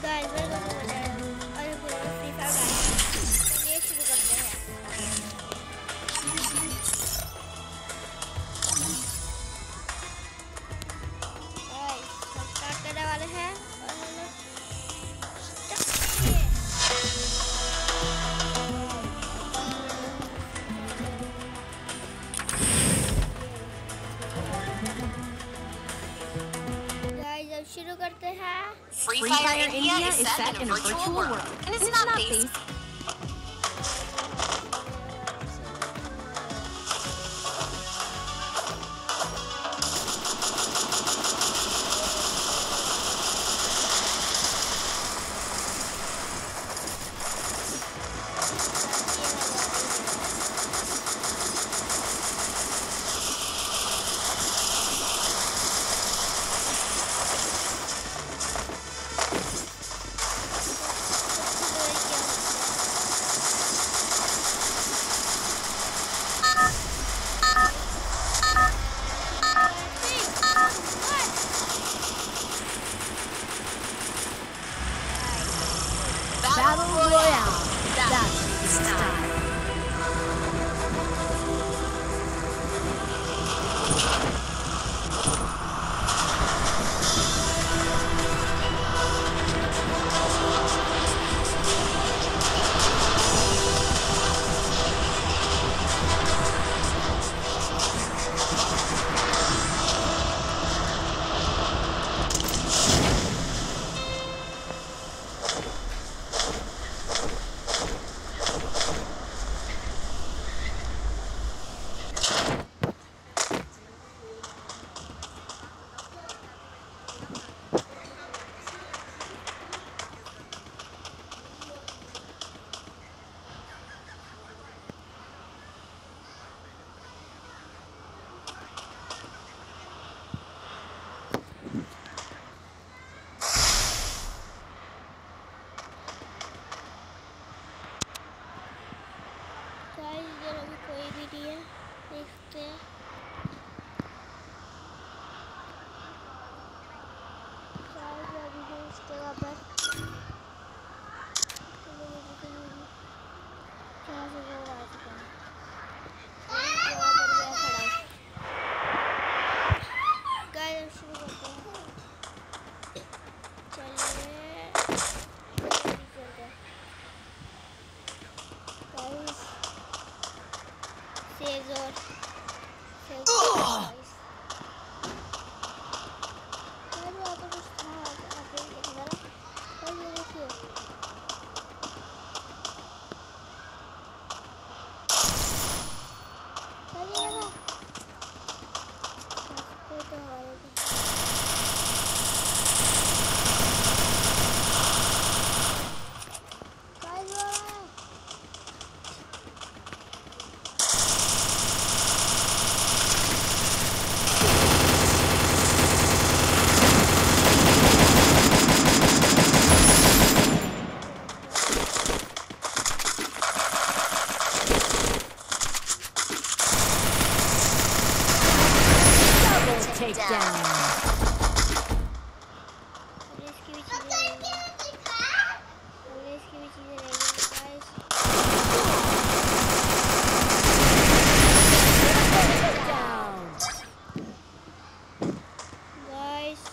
Guys welcome to my channel और free fire guys चलिए शुरू करते हैं। गाइस हम स्टार्ट करने वाले हैं और गाइस अब शुरू करते हैं। Free Fire India is set in a virtual world, and it's not based. Battle Royale. That's the style. Guys इधर अभी कोई भी नहीं है, देखते हैं। गाइस अभी मैं इस जगह पर कहाँ से वो आ चुका है, इस जगह पर मैं खड़ा हूँ। गाइस अब शुरू करते हैं। चलिए चलते हैं। गाइस सेव और सेव गाइस मैं तो आता कुछ था आगे देखना और ये देखिए चलिए ना कोई तो हमारे Take down. इसकी भी चीजें रहेंगी guys. Down. Guys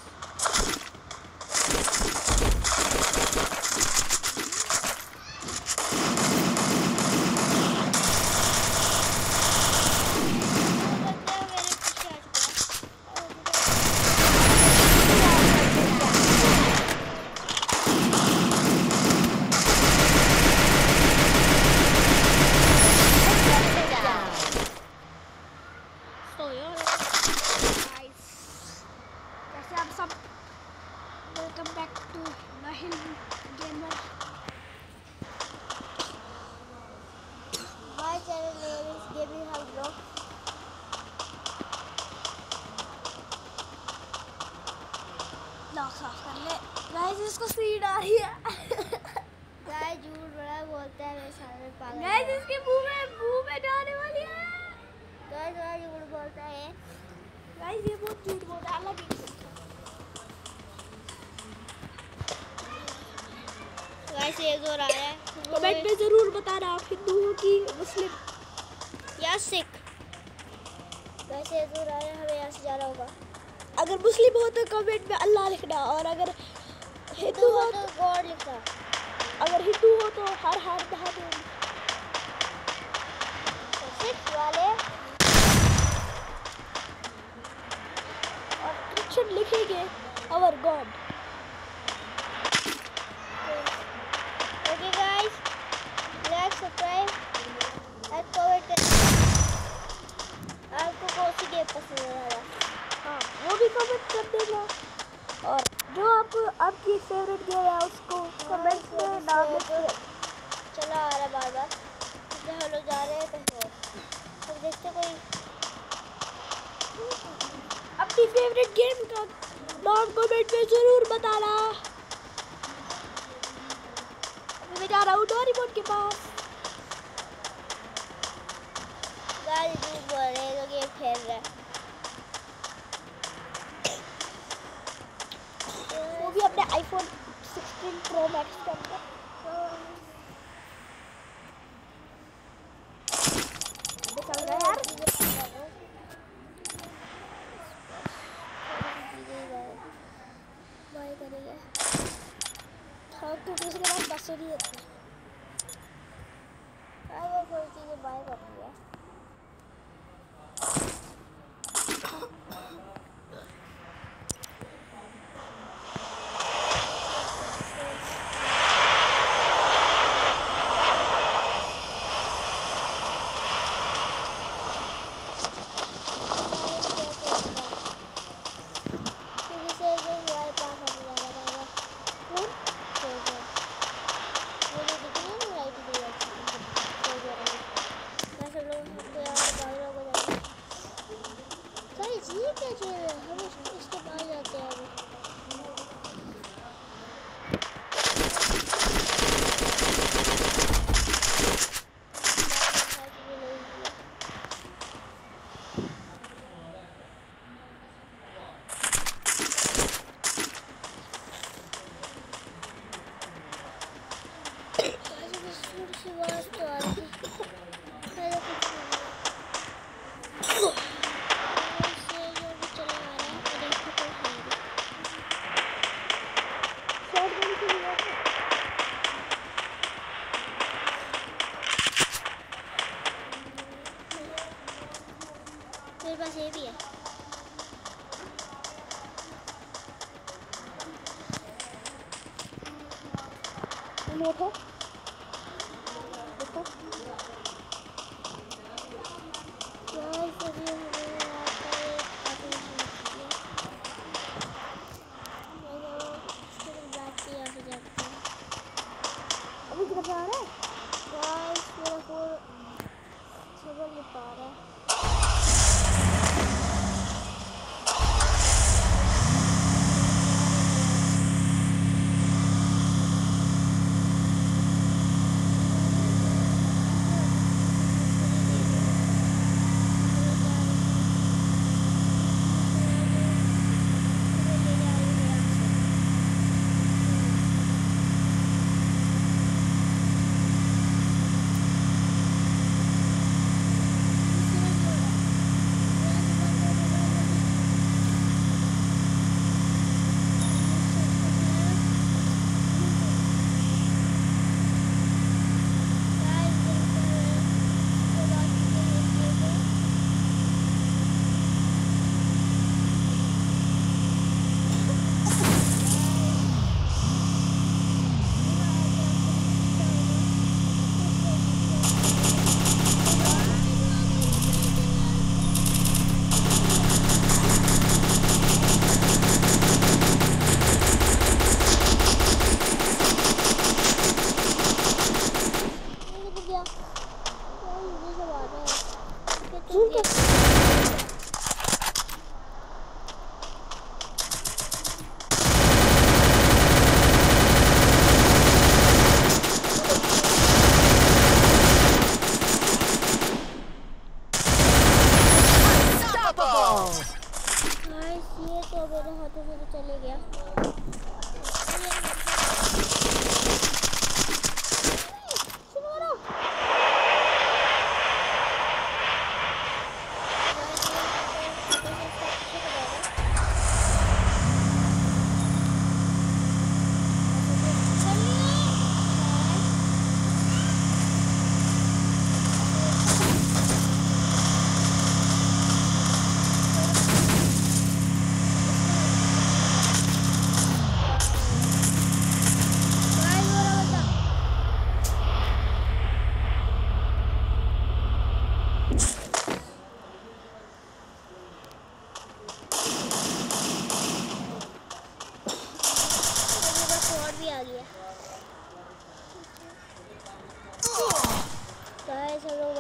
welcome back to Nahil gamer my channel name is gaming hub blog. Lock साफ कर ले गाइस, इसको सीड आ रही है। गाइस झूठ बड़ा बोलता है, मेरे सामने पागल गाइस, इसके मुंह में जाने वाली है। गाइस बड़ा झूठ बोलता है गाइस, ये बहुत झूठ बोलता है। अलग ही सेव हो रहा है। कमेंट में जरूर बताना आप हिंदू हो कि मुस्लिम या सिख। वैसे जो रहा है हमें यहाँ से जाना होगा। अगर मुस्लिम हो तो कमेंट में अल्लाह लिखना, और अगर हिंदू हो तो गॉड लिखना। अगर हिंदू हो तो हर महादेव। सिख वाले और क्रिश्चियन लिखेंगे our God. Okay guys, like subscribe और कमेंट। आपको कौन सी गेम पसंद है? हाँ, वो भी कमेंट कर देना। और जो आपको आपकी फेवरेट गेम है उसको कमेंट में नाम लिख। चला आ रहा है बार बार, हम लोग जा रहे हैं कहीं और। देखते कोई अपनी फेवरेट गेम का नाम कमेंट में जरूर बताना। अभी मैं जा रहा हूँ डोरेमोन के पास। गाड़ी दूर बोल रहे लोग, ये खेल रहे हैं। वो भी अपने आईफोन 16 प्रो मैक्स के अंदर। चल रहा है यार। बाय करेंगे। हाँ, तो किसी के पास पैसे नहीं है। वो कोई चीज़ें बाय कर रही है। मेरे पास ये भी है। देखो अभी किधर जा रहा है? गाइस मेरा फोन समझ नहीं पा रहा है।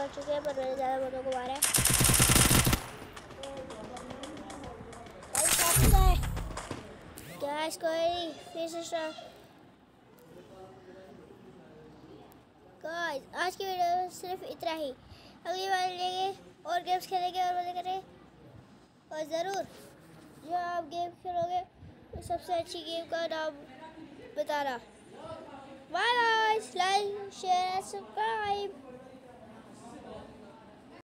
भाग चुके हैं, पर मैंने ज़्यादा बंदों को मारा है। गाइस कोई फिर से गाइस आज की वीडियो में सिर्फ इतना ही। अगली बार लेंगे और गेम्स खेलेंगे और मजे करें, और ज़रूर जो आप गेम खेलोगे सबसे अच्छी गेम का नाम बताना। Bye guys, like share subscribe.